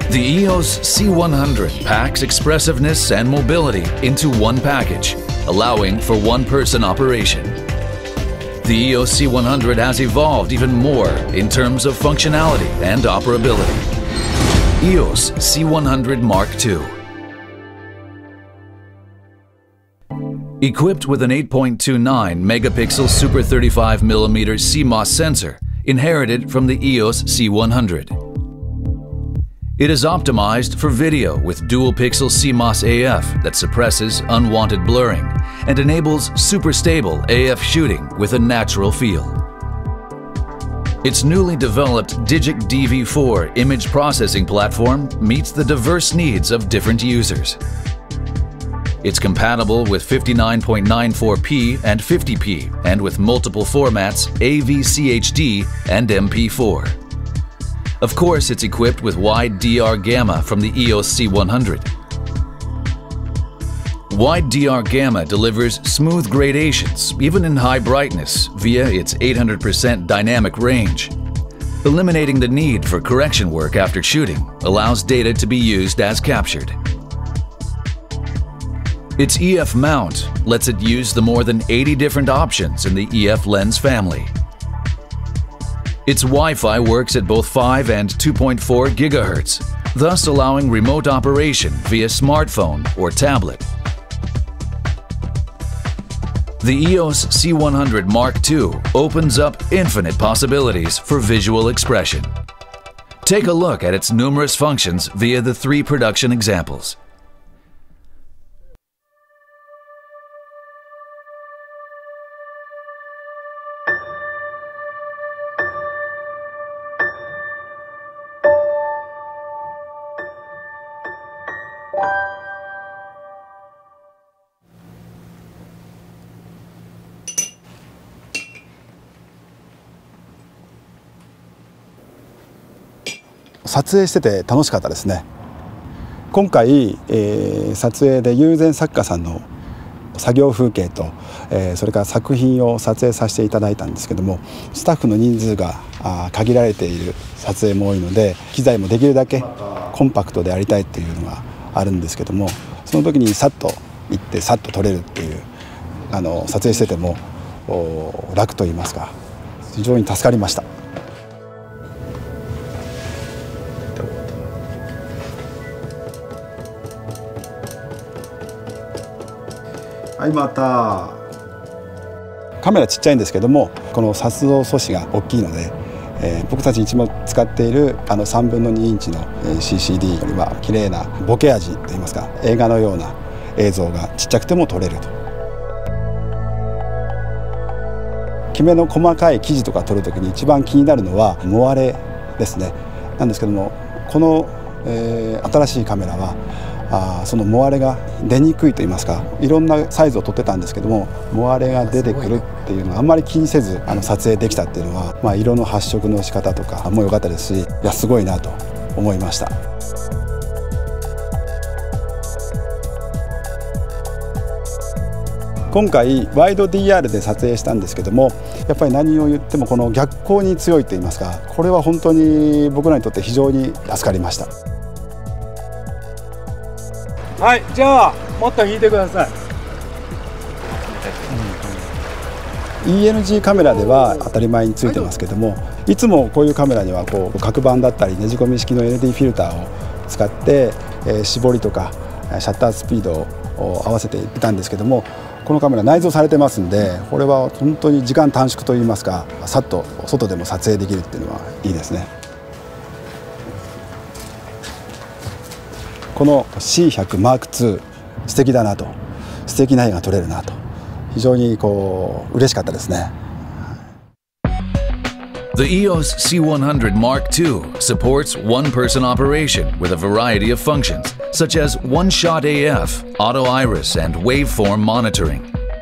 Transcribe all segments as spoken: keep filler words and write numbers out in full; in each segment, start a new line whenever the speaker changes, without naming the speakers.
The E O S C one hundred packs expressiveness and mobility into one package, allowing for one-person operation. The E O S C one hundred has evolved even more in terms of functionality and operability. E O S C one hundred Mark two. Equipped with an eight point two nine megapixel Super thirty-five millimeter C MOS sensor inherited from the E O S C one hundred. It is optimized for video with dual-pixel C MOS A F that suppresses unwanted blurring and enables super stable A F shooting with a natural feel. Its newly developed Digic D V four image processing platform meets the diverse needs of different users. It's compatible with fifty-nine point nine four p and fifty p and with multiple formats A V C H D and M P four. Of course, it's equipped with wide D R Gamma from the E O S C one hundred. Wide D R Gamma delivers smooth gradations, even in high brightness, via its eight hundred percent dynamic range. Eliminating the need for correction work after shooting allows data to be used as captured. Its E F mount lets it use the more than eighty different options in the E F lens family. Its Wi-Fi works at both five and two point four gigahertz, thus allowing remote operation via smartphone or tablet. The E O S C one hundred Mark two opens up infinite possibilities for visual expression. Take a look at its numerous functions via the three production examples.
撮影してて楽しかったですね。今回、えー、撮影で友禅作家さんの作業風景と、えー、それから作品を撮影させていただいたんですけども、スタッフの人数があ限られている撮影も多いので、機材もできるだけコンパクトでやりたいっていうのがあるんですけども、その時にさっと行ってさっと撮れるっていう、あの撮影してても楽と言いますか、非常に助かりました。はい、またカメラちっちゃいんですけども、この撮像素子が大きいので、えー、僕たちいつも使っているあのさんぶんのにインチの シーシーディー よりは綺麗なボケ味といいますか、映画のような映像がちっちゃくても撮れると。きめの細かい生地とか撮るときに一番気になるのはモワレですね。なんですけども、この、えー、新しいカメラはあそのモワレが出にくいと言いますか、いろんなサイズを撮ってたんですけども、モワレが出てくるっていうのはあんまり気にせずあの撮影できたっていうのは、まあ、色の発色の仕方とかも良かったですし、いやすごいなと思いました。今回ワイド ディーアール で撮影したんですけども、やっぱり何を言ってもこの逆光に強いと言いますか、これは本当に僕らにとって非常に助かりました。
はい、じゃあもっと引いてください。
イーエヌジー カメラでは当たり前についてますけども、いつもこういうカメラにはこう角板だったりねじ込み式の エヌディー フィルターを使って、えー、絞りとかシャッタースピードを合わせていたんですけども、このカメラ内蔵されてますんで、これは本当に時間短縮といいますか、さっと外でも撮影できるっていうのはいいですね。この シーひゃくマークツー 素敵だなと、素敵な絵が撮れるなと、非常にこう嬉しかったですね。
The E O S C one hundred Mark two supports one-person operation with a variety of functions, such as one-shot A F, auto iris, and waveform monitoring.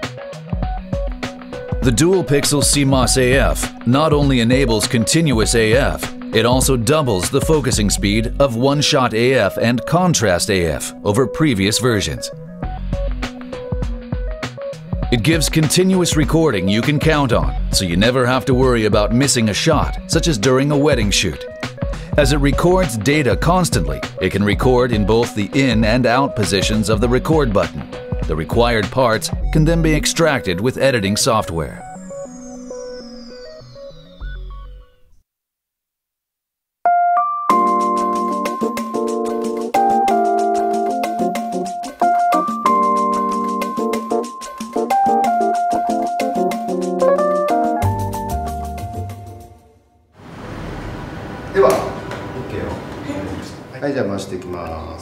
The dual-pixel C MOS A F not only enables continuous A F, it also doubles the focusing speed of one-shot A F and contrast A F over previous versions. It gives continuous recording you can count on, so you never have to worry about missing a shot, such as during a wedding shoot. As it records data constantly, it can record in both the in and out positions of the record button. The required parts can then be extracted with editing software.
OK はい、じゃあ回していきます。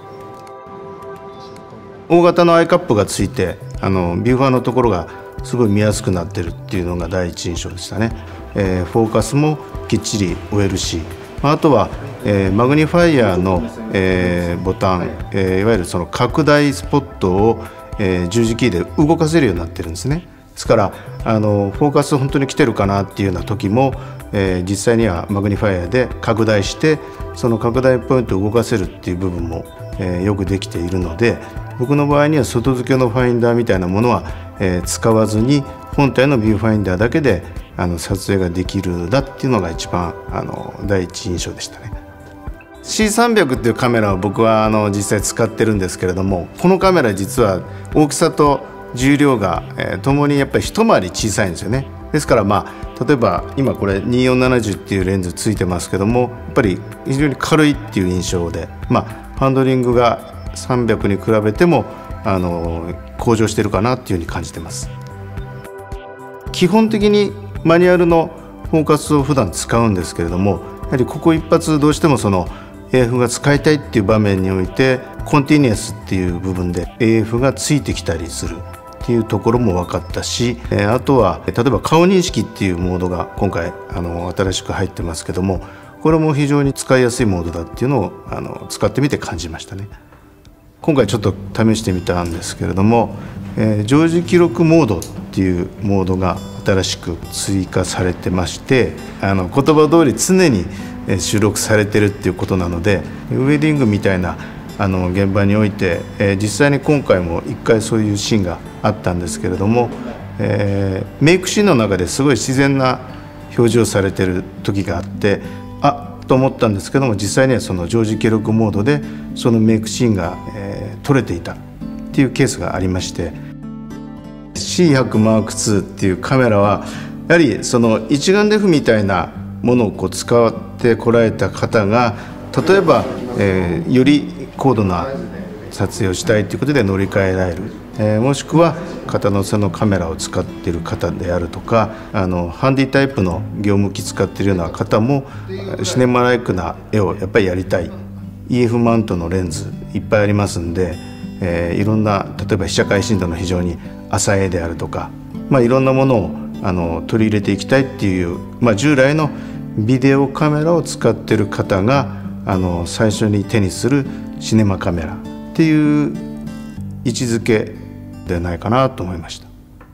大型のアイカップがついて、あのビューファーのところがすごい見やすくなってるっていうのが第一印象でしたね。えー、フォーカスもきっちり追えるし、あとは、えー、マグニファイアの、えー、ボタン、えー、いわゆるその拡大スポットを、えー、十字キーで動かせるようになってるんですね。ですからあのフォーカス本当に来てるかなっていうような時も、えー、実際にはマグニファイアで拡大してその拡大ポイントを動かせるっていう部分も、えー、よくできているので、僕の場合には外付けのファインダーみたいなものは、えー、使わずに本体のビューファインダーだけであの撮影ができるんだっていうのが一番あの第一印象でしたね。シーさんびゃく っていうカメラを僕はあの実際使ってるんですけれども、このカメラ実は大きさと重量が、えー、ともにやっぱり一回り小さいんですよね。ですからまあ例えば今これにせんよんひゃくななじゅうっていうレンズついてますけども、やっぱり非常に軽いっていう印象で、まあハンドリングがさんびゃくに比べてもあの向上してるかなっていうふうに感じてます。基本的にマニュアルのフォーカスを普段使うんですけれども、やはりここ一発どうしてもその エーエフ が使いたいっていう場面においてコンティニュアスっていう部分で エーエフ がついてきたりするっていうところも分かったし、あとは例えば顔認識っていうモードが今回あの新しく入ってますけども、これも非常に使いやすいモードだっていうのをあの使ってみて感じましたね。今回ちょっと試してみたんですけれども、えー、常時記録モードっていうモードが新しく追加されてまして、あの言葉通り常に収録されてるっていうことなので、ウェディングみたいなあの現場において、えー、実際に今回も一回そういうシーンがあったんですけれども、えー、メイクシーンの中ですごい自然な表示をされてる時があって、あっと思ったんですけども、実際にはその常時記録モードでそのメイクシーンが、えー、撮れていたっていうケースがありまして、 シーひゃくマークツー っていうカメラはやはりその一眼レフみたいなものをこう使ってこられた方が、例えば、えー、より高度な撮影をしたいということで乗り換えられる、えー、もしくは片乗せのカメラを使っている方であるとか、あのハンディタイプの業務機使っているような方もシネマライクな絵をやっぱりやりたい、 イーエフ マウントのレンズいっぱいありますんで、えー、いろんな例えば被写界深度の非常に浅い絵であるとか、まあ、いろんなものをあの取り入れていきたいっていう、まあ、従来のビデオカメラを使っている方があの最初に手にするシネマカメラっていう位置づけではないかなと思いました。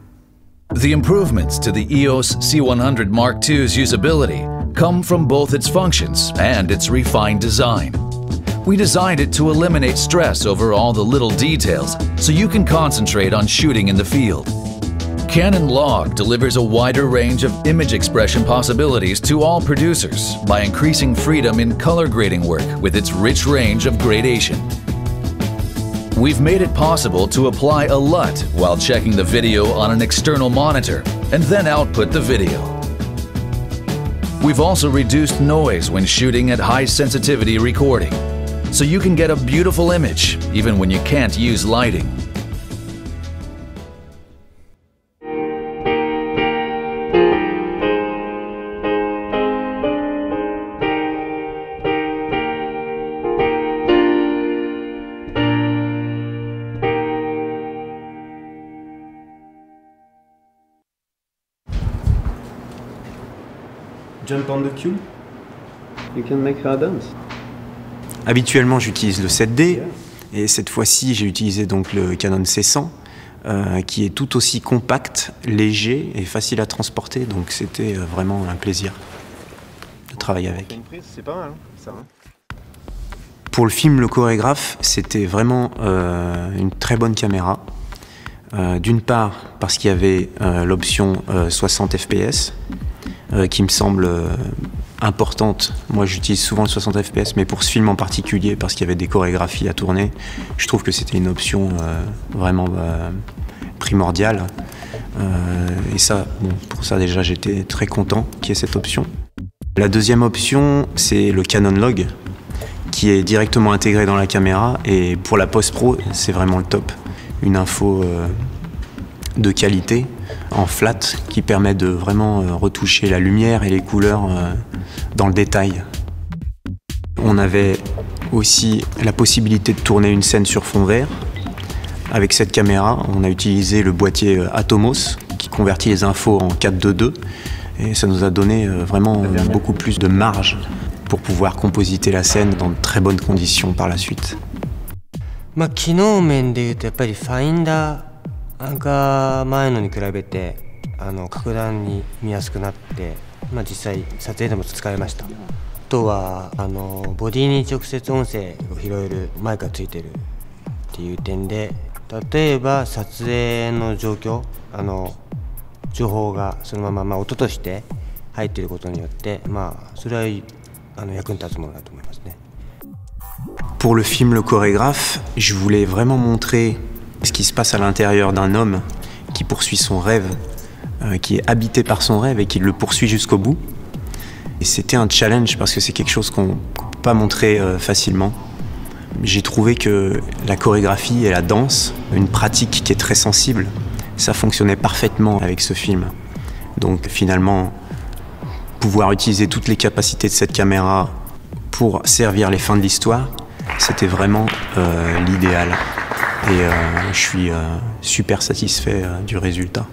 The improvements to the E O S C one hundred Mark two's usability come from both its functions and its refined design. We designed it to eliminate stress over all the little details so you can concentrate on shooting in the field. Canon Log delivers a wider range of image expression possibilities to all producers by increasing freedom in color grading work with its rich range of gradation. We've made it possible to apply a L U T while checking the video on an external monitor and then output the video. We've also reduced noise when shooting at high sensitivity recording, so you can get a beautiful image even when you can't use lighting.
Jump on the cue.
You can make her dance.
Habituellement, j'utilise le sept D et cette fois-ci, j'ai utilisé donc le Canon C cent euh, qui est tout aussi compact, léger et facile à transporter. Donc c'était vraiment un plaisir de travailler avec.
C'est pas mal, hein, ça, hein.
Pour le film Le Chorégraphe, c'était vraiment euh, une très bonne caméra. Euh, D'une part parce qu'il y avait euh, l'option euh, soixante F P S. Euh, qui me semble euh, importante. Moi, j'utilise souvent le soixante F P S, mais pour ce film en particulier, parce qu'il y avait des chorégraphies à tourner, je trouve que c'était une option euh, vraiment euh, primordiale. Euh, et ça, bon, pour ça déjà, j'étais très content qu'il y ait cette option. La deuxième option, c'est le Canon Log, qui est directement intégré dans la caméra, et pour la post-pro, c'est vraiment le top. Une info euh, de qualité, en flat, qui permet de vraiment euh, retoucher la lumière et les couleurs euh, dans le détail. On avait aussi la possibilité de tourner une scène sur fond vert. Avec cette caméra, on a utilisé le boîtier euh, Atomos, qui convertit les infos en quatre deux deux, et ça nous a donné euh, vraiment euh, beaucoup plus de marge pour pouvoir compositer la scène dans de très bonnes conditions par la suite.
まあ機能面でいうとやっぱりファインダーが前のに比べてあの格段に見やすくなって、まあ、実際撮影でも使えました。あとはあのボディに直接音声を拾えるマイクがついてるっていう点で、例えば撮影の状況、あの情報がそのまま、まあ、音として入っていることによって、まあ、それはあの役に立つものだと思いますね。
Pour le film Le Chorégraphe, je voulais vraiment montrer ce qui se passe à l'intérieur d'un homme qui poursuit son rêve, euh, qui est habité par son rêve et qui le poursuit jusqu'au bout. Et c'était un challenge parce que c'est quelque chose qu'on ne peut pas montrer euh, facilement. J'ai trouvé que la chorégraphie et la danse, une pratique qui est très sensible, ça fonctionnait parfaitement avec ce film. Donc finalement, pouvoir utiliser toutes les capacités de cette caméra pour servir les fins de l'histoire, c'était vraiment euh, l'idéal. Et euh, je suis euh, super satisfait euh, du résultat.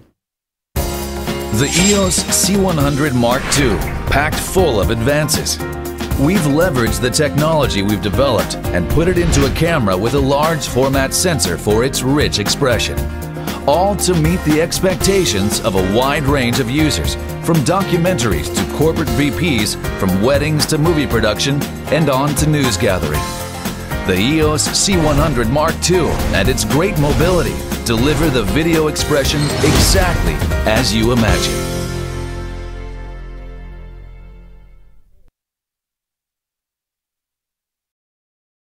The E O S C one hundred Mark two, packed full of advances. We've leveraged the technology we've developed and put it into a camera with a large format sensor for its rich expression. All to meet the expectations of a wide range of users, from documentaries to corporate V Ps, from weddings to movie production, and on to news gathering. The E O S C one hundred Mark two and its great mobility deliver the video expression exactly as you imagine.